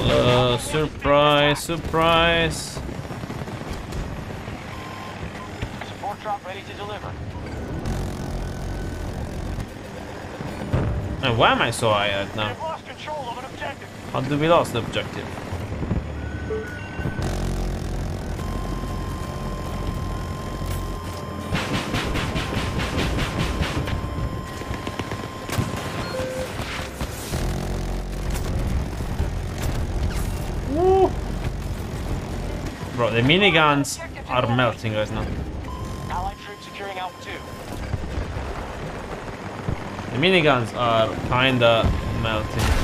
Surprise, surprise. Support drop ready to deliver. And why am I so high at now? We've lost control of an objective. How did we lose the objective? Woo. Bro, the miniguns are melting right now. Allied troops securing Alpha 2. The miniguns are kinda melting.